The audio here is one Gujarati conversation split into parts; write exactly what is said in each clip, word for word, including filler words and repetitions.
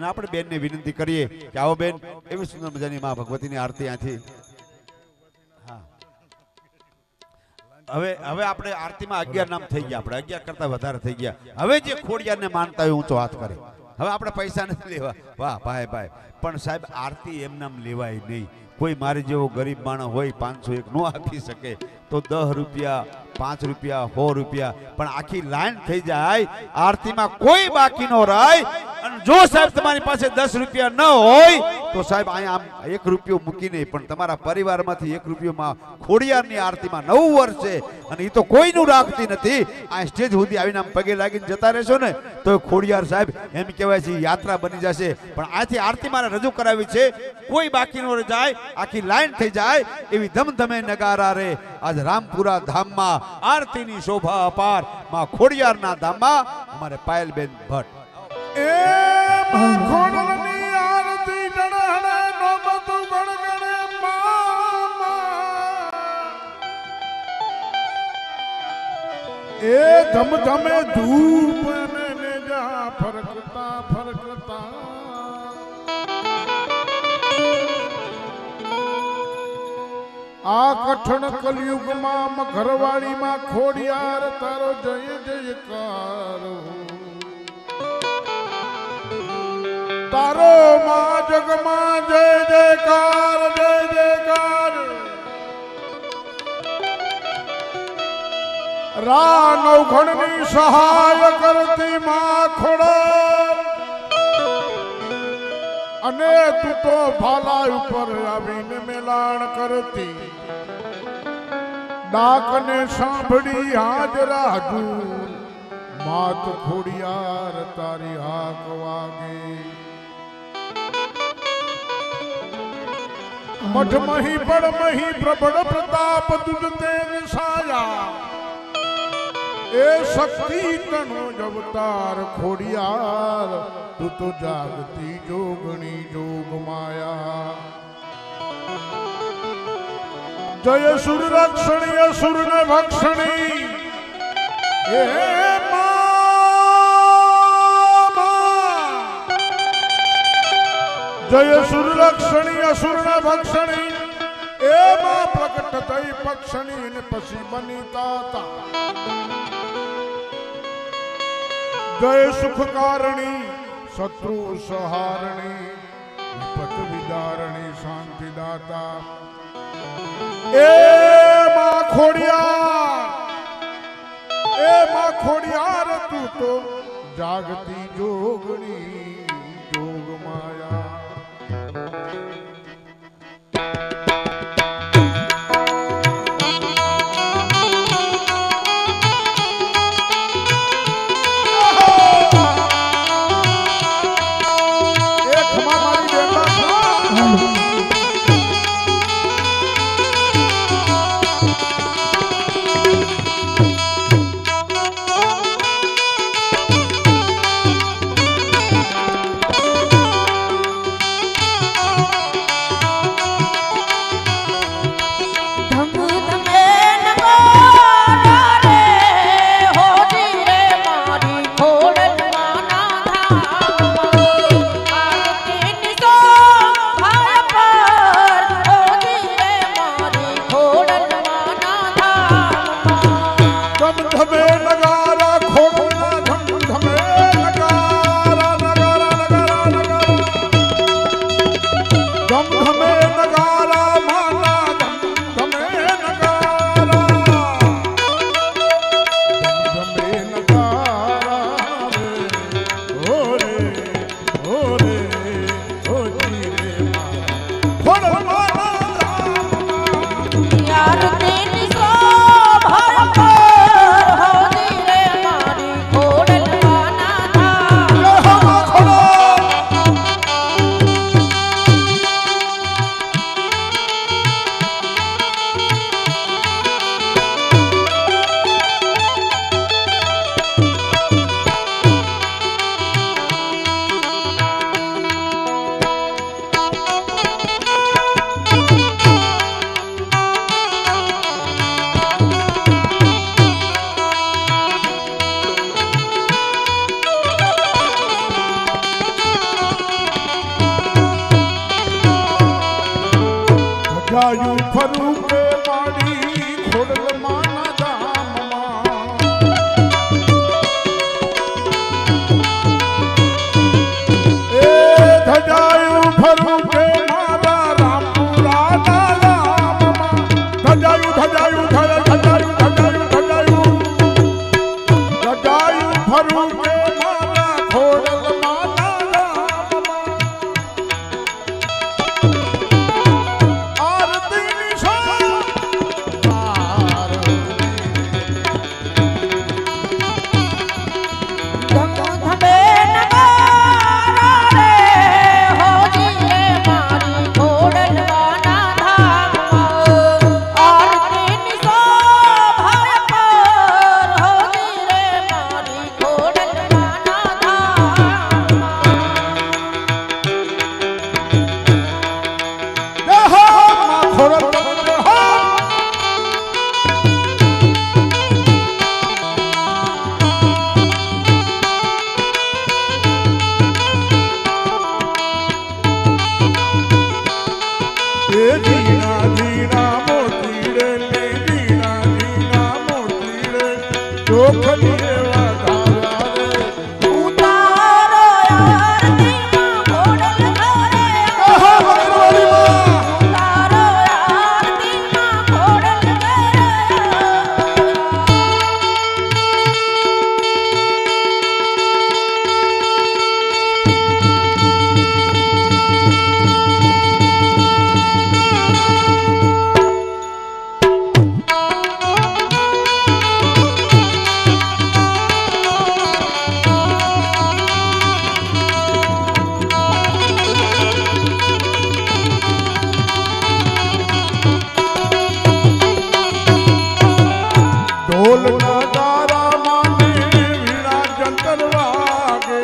અને આપણે બેનને વિનંતી કરીએ કે આવો બેન એવી સુંદર મજાની માં ભગવતીની આરતી આથી હા હવે હવે આપણે આરતીમાં અગિયાર નામ થઈ ગયા, આપણે અગિયાર કરતા વધારે થઈ ગયા. હવે જે ખોડિયારને માનતા હોય ઊંચો હાથ કરે. હવે આપણે પૈસા નથી લેવા, વાહ ભાઈ ભાઈ, પણ સાહેબ આરતી એમ નામ લેવાય નહીં. કોઈ મારી જેવો ગરીબ માણસ હોય પાંચસો એક નો આપી શકે તો દસ રૂપિયા પાંચ રૂપિયા સો રૂપિયા પણ આખી લાઈન થઈ જાય, આરતીમાં કોઈ બાકી નો રહે. અને જો સાહેબ તમારી પાસે દસ રૂપિયા ન હોય તો સાહેબ અહીંયા આમ એક રૂપિયો મૂકી નહીં, પણ તમારા પરિવારમાંથી એક રૂપિયોમાં ખોડિયારની આરતીમાં નવ વર્ષ છે અને એ તો કોઈનું રાખતી નથી. આ સ્ટેજ સુધી આવીને આમ પગે લાગીને જતા રહેશો ને તો ખોડિયાર સાહેબ એમ કહેવાય છે યાત્રા બની જશે. પણ આથી આરતી મારે રજૂ કરાવી છે, કોઈ બાકી નો જાય, આખી લાઈન થઈ જાય એવી ધમધમે નગારા રે. આજ રામપુરા ધામમાં આરતીની શોભા અપાર માં ખોડિયારના ધામમાં અમારે પાયલબેન ભટ્ટ એ માં ખોડલની આરતી ડણહણે નોબત ગણગણે મામા એ ધમધમે ધૂપ ને જા ફરકતા ફરકતા આ કઠણ કલયુગમાં ઘરવાળીમાં ખોડિયાર તારો જય જયકાર, તારો માં જગમાં જય જયકાર જય જયકાર. રા નવઘણની સહાય કરતી માં ખોડલ, અને તું તો ભાલા ઉપર આવીને મેલાણ કરતી. ડાકને સાંભળી હાજરા હજુર માત ખોડિયાર તારી હાક વાગે. મઠ મહી બળ મહી પ્રબળ પ્રતાપ તુજ તેજ સાયા, એ શક્તિ તનો અવતાર ખોડિયાર, તું તો જાગતી જોગણી જોગ માયા. જય સુર રક્ષણી અસુર ને ભક્ષણી એ જય સુર રક્ષણી અસુર ને ભક્ષણી એ માં પ્રગટ થઈ પક્ષણી ને પછી બની તાતા. જય સુખ કારણી શત્રુ સહારણી વિપત વિદારણી શાંતિ દાતા. એ માં ખોડિયાર એ માં ખોડિયાર તું તો જાગતી જોગણી જોગ માયા. ધજાયું ફરું કે માડી ખોડલ માના ધામમાં એ ધજાયું ફરું કે મારા રામપુરા ધામમાં ધજાયું ધજાયું ધજાયું ધજાયું ધજાયું ધજાયું ફરું કે મારા ખોડલ માના ધામમાં આરતીની સાર ધમધમે નગારા રે હોજી રે મારી ખોડલવાના ધામમાં આરતીની શોભા પર હોજી રે મારી ખોડલવાના ધામમાં દેહમાં ખોડલ દેહા એ જીના જીના મોતી રે ને જીના જીના મોતી રે ચોખલી એવા ધારા રે ઉતારો આરતીમાં ખોડલવારે આહા વગરવાળી માં ઉતારો આરતીમાં ખોડલવારે ઢોલ નગારા માને વીણા જંતર વાગે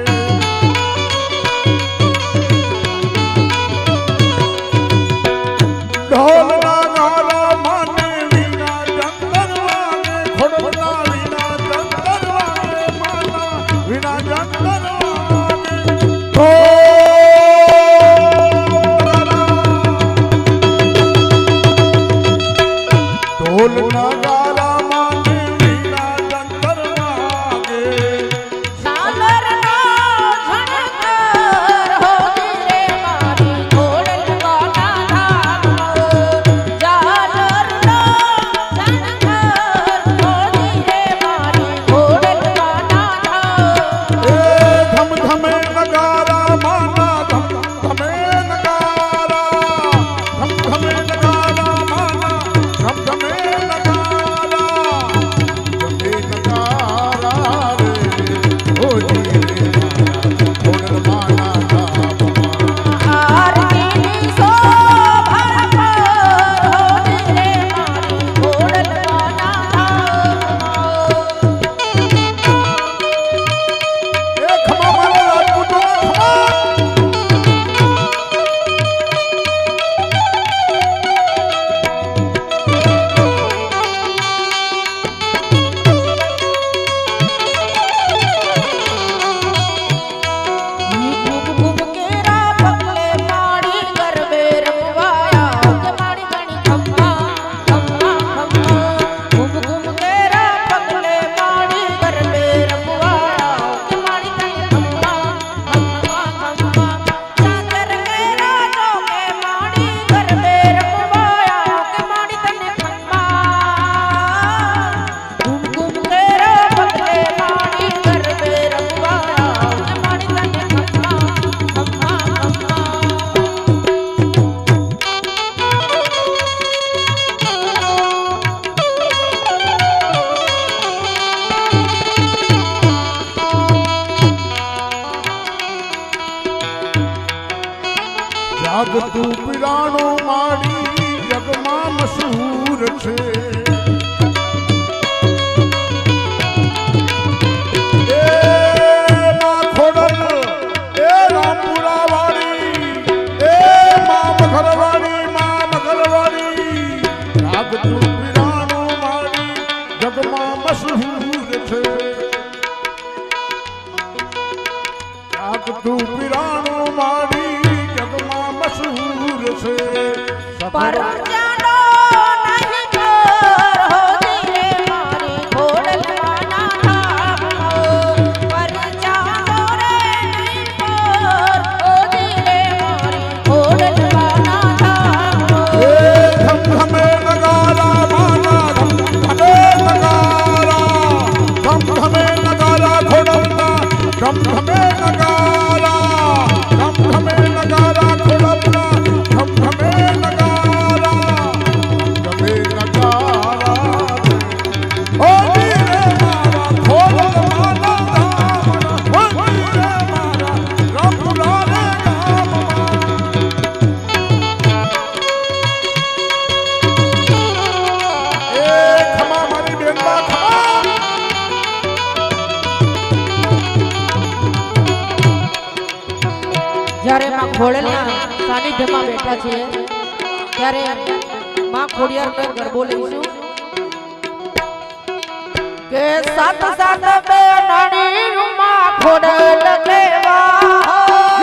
ઢોલ નગારા માને વીણા જંતર વાગે ખોડલના વીણા જંતર વાગે માના વીણા જંતર વાગે ઢોલ નગારા માને વીણા જંતર વાગે સાલરનો ઝણકર હોજી રે મારી ખોડલવાના ધામમાં ઝાલરનો ઝણકર હોજી રે મારી ખોડલવાના ધામમાં એ ધમધમે નગારા માના ધમધમે નગારા ધમધમે નગારા માના ધમધમે નગારા ધમધમે નગારા રે હોજી રે મારા ખોડલ માના ધામમાં આરતીની શોભા પર હોજી રે મારી ખોડલવાના ધામમાં એ ખમા મારા રાજપૂતોના ખમા ઘૂમ ઘૂમ કેરા પગલે માડી ગરબે રમવાયા કે માડી ગણી ખમ્મા ખમ્મા ખમ્મા ઘૂમ ઘૂમ કેરા પગલે માડી ગરબે રમવાયા કે માડી ગણી ખમ્મા ખમ્મા ખમ્મા ચાદર કેરા ચોકે માડી ગરબે રમવાયા કે માડી ગણી ખમ્મા ઘૂમ ઘૂમ કેરા પગલે માડી ગરબે રમવાયા કે માડી ગણી ખમ્મા ખમ્મા ખમ્મા જાગતું પીરાણું માડી જગમાં મશહૂર છે એ માં ખોડલ એ રામપુરા વાળી એ માં મખરવાળી માં મખરવાળી જાગતું પીરાણું માડી જગમાં મશહૂર છે જાગતું પીરાણું માડી જગમાં મશહૂર છે પરજાનો નહીં પર હોતી રે મારી ખોડલવાના ધામમાં પરજાનો રે નહીં પર હોતી રે મારી ખોડલવાના ધામમાં એ ધમ ધમે નગારા માના ધમ ધમે નગારા ધમ ધમે નગારા ખોડલના ધમ ધમે નગારા ધમ ધમે નગારા ખોડલના ધમ ધમે નગારા ધમે નગારા ઓ રે મારા ખોડલવાના ધામના ઓ રે મારા રામપુરા રે ગામમાં એ ખમા મારી બેનબા ખમા જ્યારે માં ખોડલના સાનિધ્યમાં બેઠા છીએ ત્યારે માં ખોડિયારનો એક ગરબો લઈશું કે સાત સાત બે નાની માં ખોડલ લેવા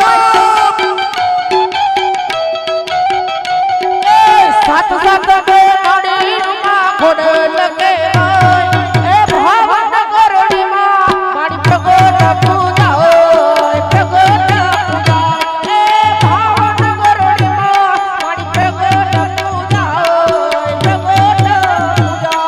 એ સાત સાત બે નાની માં ખોડલ લેવા એ ભાવનગરની માં મારી પ્રગટ પૂજા હોય પ્રગટ પૂજા એ ભાવનગરની માં મારી પ્રગટ પૂજા હોય પ્રગટ પૂજા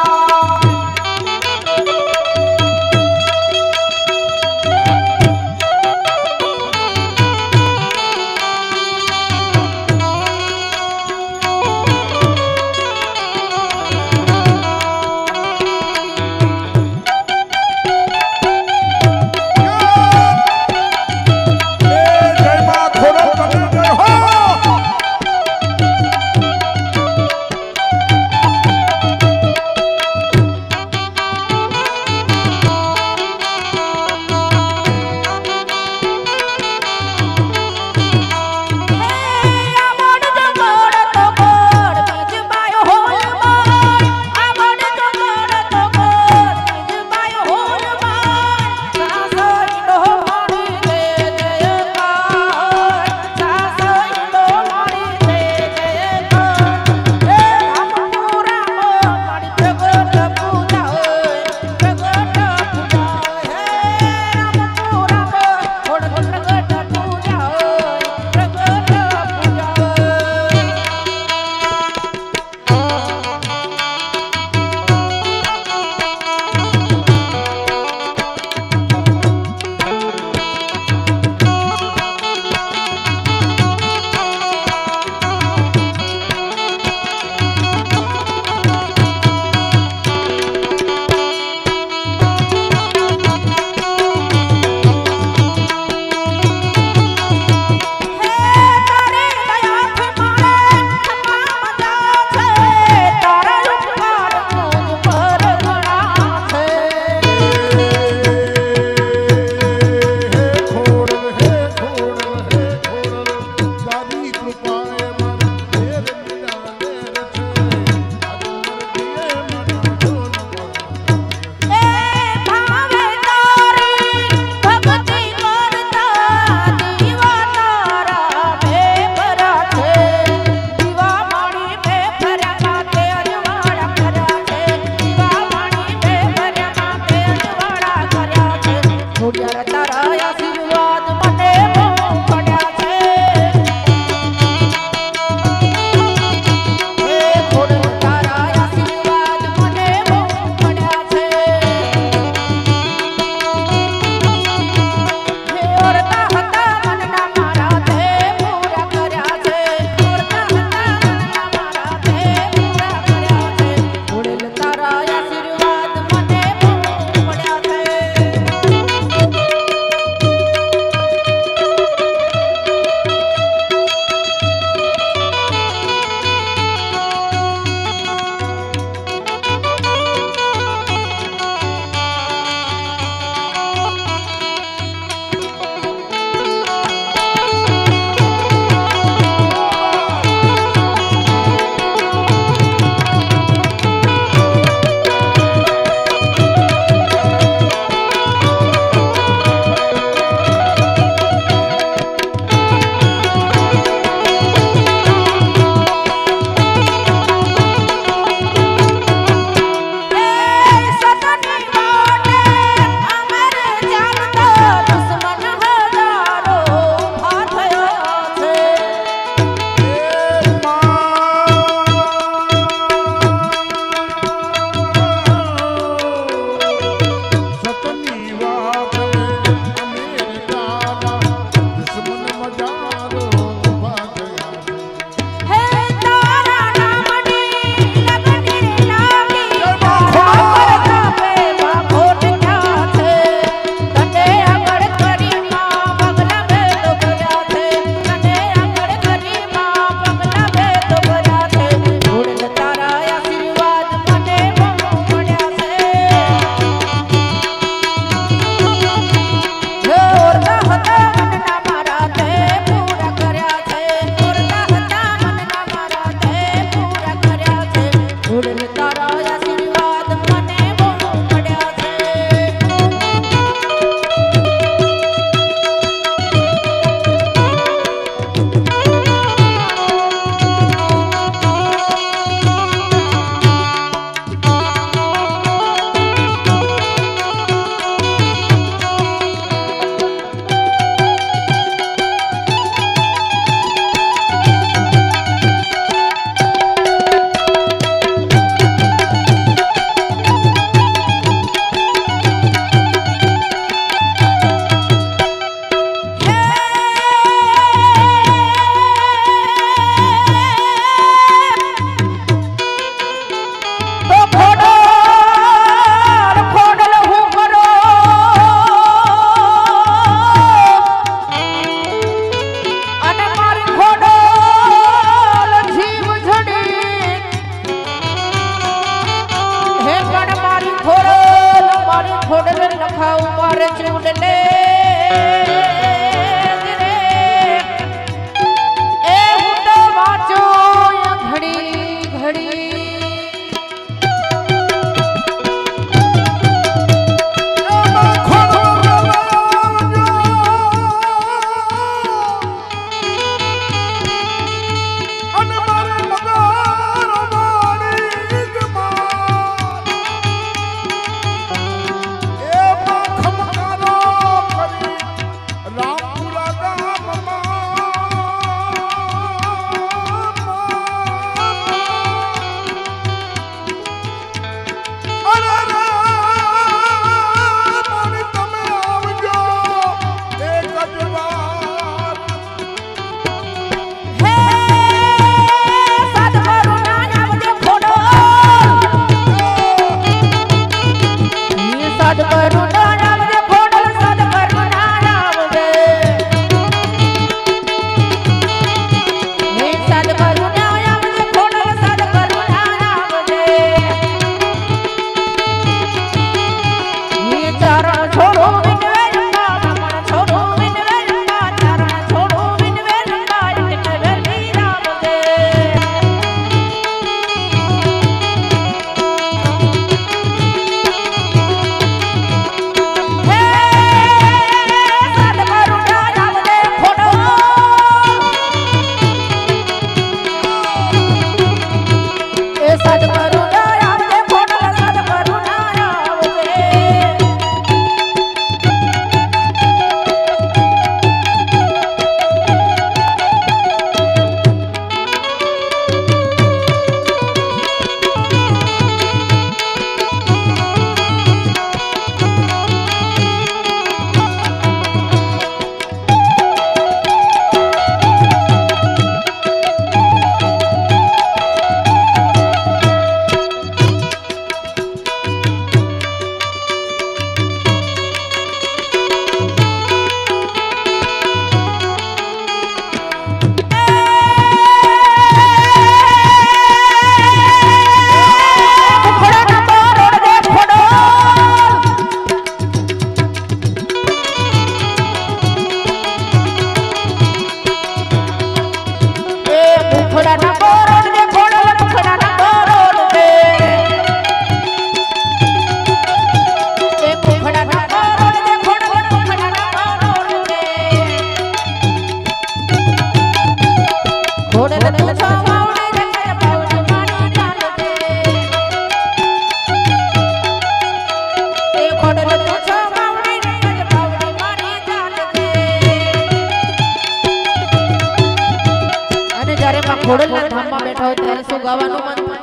ખોડલના ધામમાં બેઠા હોય ત્યારે શું ગાવાનું મન થાય?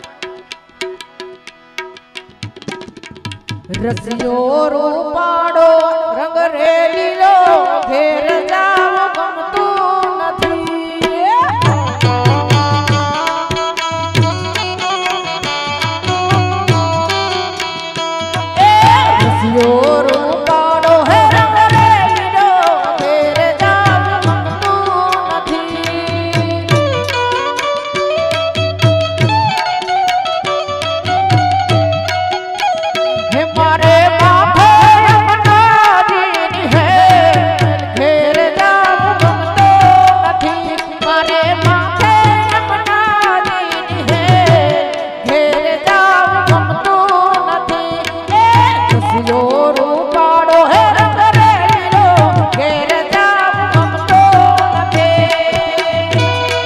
રસિયો રૂપાડો રંગ રેલીલો ઘેર જાવ ગમતું નથી. રસિયો રૂપાડો હે રંગ રેલીલો ઘેર જાવ ગમતું નથી. હે મારે માથે યમુનાજીની હેલ ઘેર જાવ ગમતો નથી. મારે માથે યમુનાજીની હેલ ઘેર જાવ ગમતું નથી. એ રસિયો રૂપાડો હે રંગ રેલીલો ઘેર જાવ ગમતો નથી.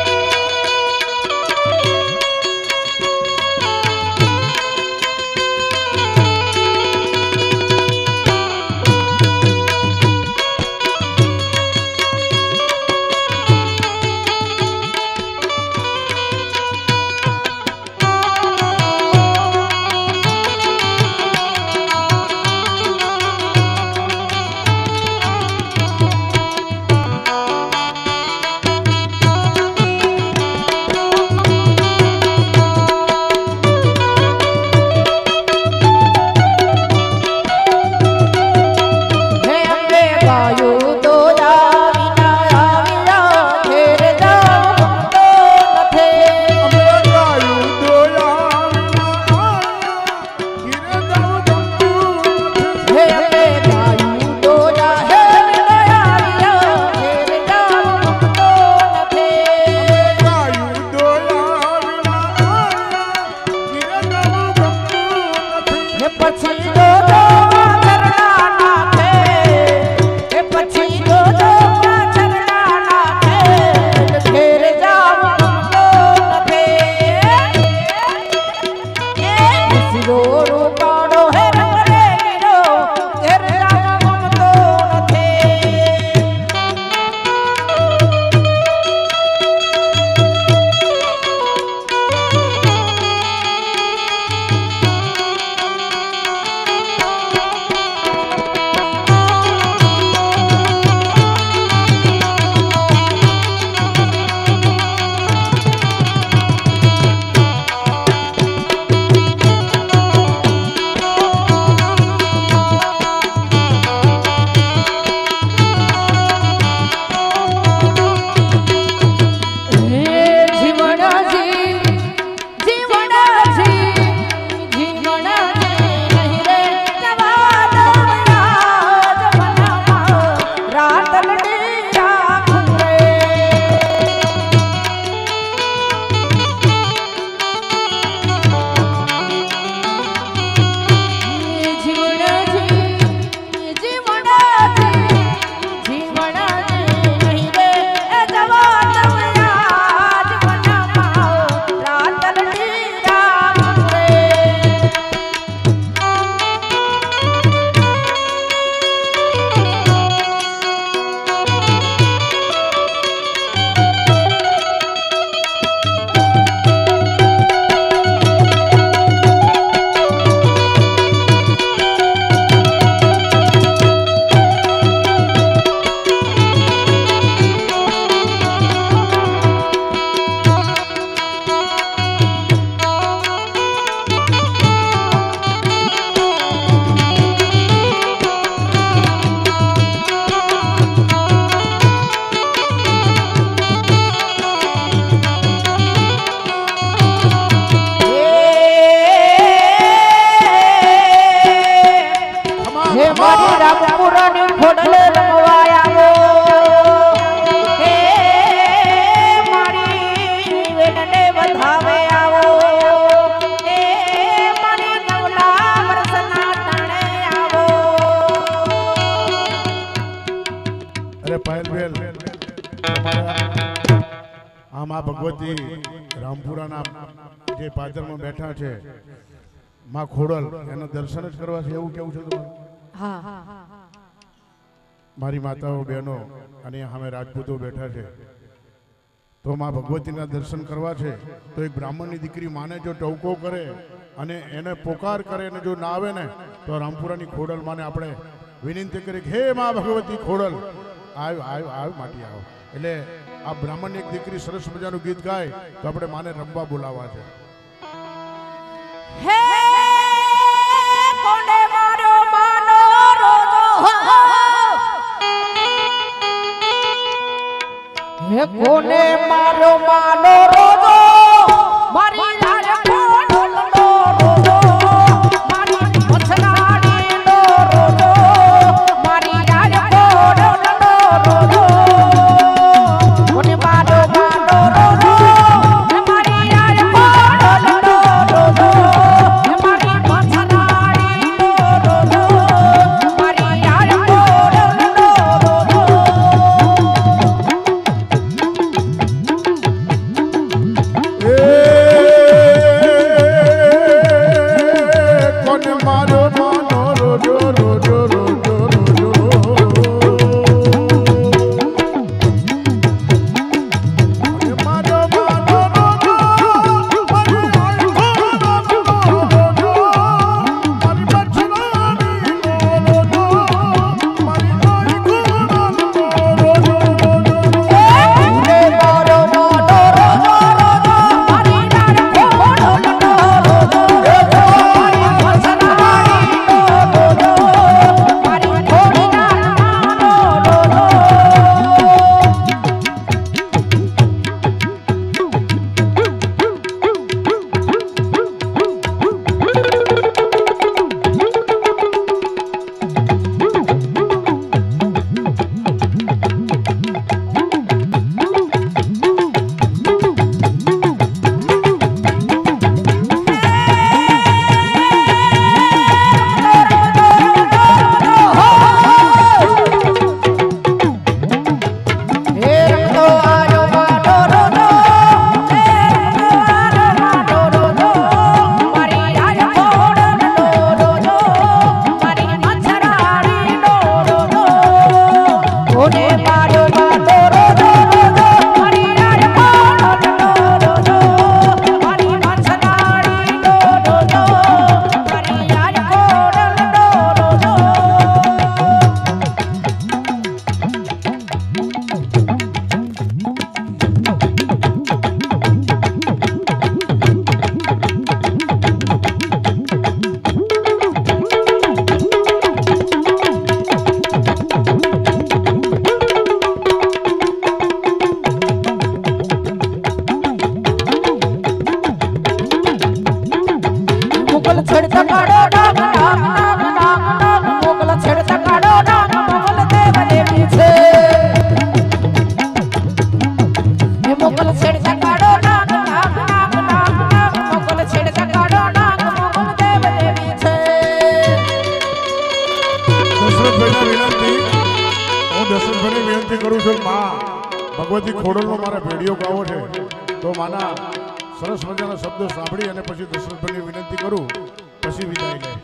હે અંબે ગાયું તો આવીના આવીના ઘેર જાવ ગમતો નથી. અમે ગાયું દોયા વિના ઘેર જાવ ગમતું નથી. હે અંબે ગાયું તો આવીના આવીના ઘેર જાવ ગમતો નથી. ગાયું દોયા વિના ઘેર જાવ ગમતું નથી. હે પછી તો ચરણા નાખે. હે પછી તો ચરણા નાખે ઘેર જાવ ગમતો નથી. રસિયો રૂપાડો હે રંગ રેલીલો ઘેર જાવ ગમતો નથી. હે જીવણાજી જીવણાજી જીવણાજી નહીં રે જવા દઉં યાદ મનમાં રાત લડી રાખું રે. જીવણાજી જીવણાજી જીવણાજી નહીં રે જવા દઉં યાદ મનમાં રાત લડી રાખું રે. હે મારી રામપુરાની ખોડલ રમવા આવો. હે મારી વેણને વધાવે આવો. હે મારી નવલા વર્ષના ટાણે આવો. અરે પાયલબેન આમ આ ભગવતી રામપુરાના જે પાદરમાં બેઠા છે માં ખોડલ એના દર્શન જ કરવા છે એવું કેવું છે તમારું? હા મારી માતાઓ બહેનો અને સામે રાજપૂતો બેઠા છે तो माँ भगवतीना दर्शन करवा छे तो एक ब्राह्मणनी दीकरी माने जो टवको करे અને એને પોકાર કરે ને જો ના આવે ને તો રામપુરાની ખોડલ માને આપણે વિનંતી કરી હે માં ભગવતી ખોડલ આવ આવ આવ માટી આવ એટલે આ બ્રાહ્મણ એક દીકરી સરસ મજાનું ગીત ગાય તો આપણે માને રમવા બોલાવવા છે હે કોને મારો માનો રોજો હે કોને મારો માનો રોજો મારી ભગવતી ખોડલનો મારે વિડીયો ગાવો છે તો માના સરસ મજાના શબ્દો સાંભળી અને પછી દશરથભાઈને વિનંતી કરું પછી વિદાય લે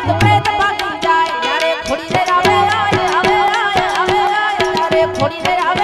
થોડી દેર